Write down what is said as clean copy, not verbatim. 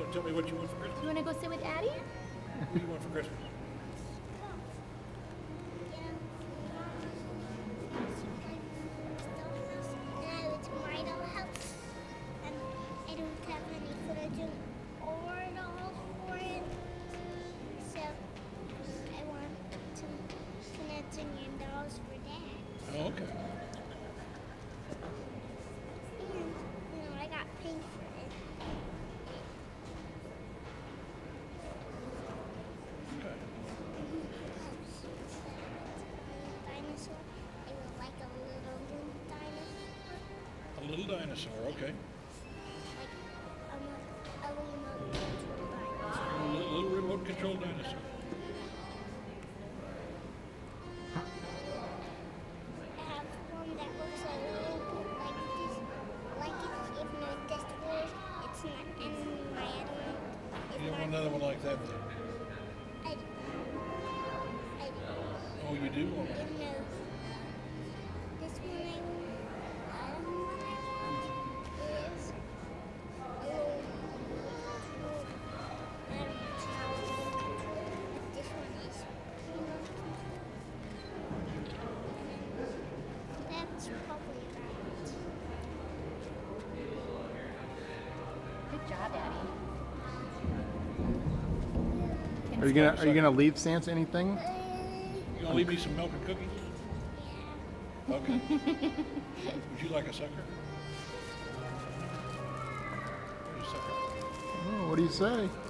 tell me what you want for Christmas? You want to go sit with Daddy? What do you want for Christmas? Oh, okay. And, I got pink for it. Okay. Dinosaur. It was like a little dinosaur. A little dinosaur, okay. Like a remote control dinosaur. A little remote controlled dinosaur. I have one that looks a little bit like this. Like if no this was, it's not. And my other one is You don't not. want another one like that, then? I do. Oh, you do want one? No. This one I want is a little control. I don't know how to control, but this one is remote control. And then that's probably about it. Good job, Daddy. Are you gonna leave Santa anything? You gonna leave me some milk and cookies? Yeah. Okay. Would you like a sucker? Here's a sucker. Oh, what do you say?